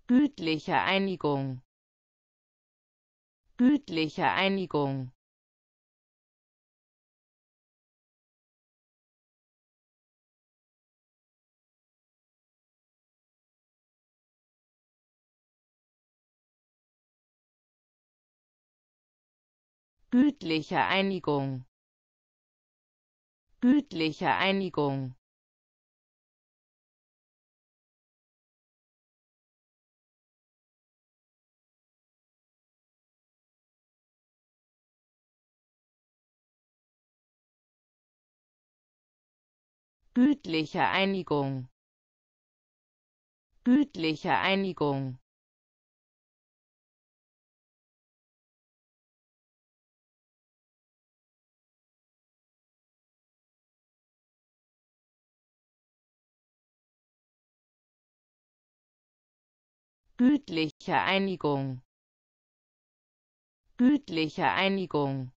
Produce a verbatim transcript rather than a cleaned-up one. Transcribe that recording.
gütliche Einigung, gütliche Einigung, gütliche Einigung, gütliche Einigung, gütliche Einigung, gütliche Einigung, gütliche Einigung, gütliche Einigung,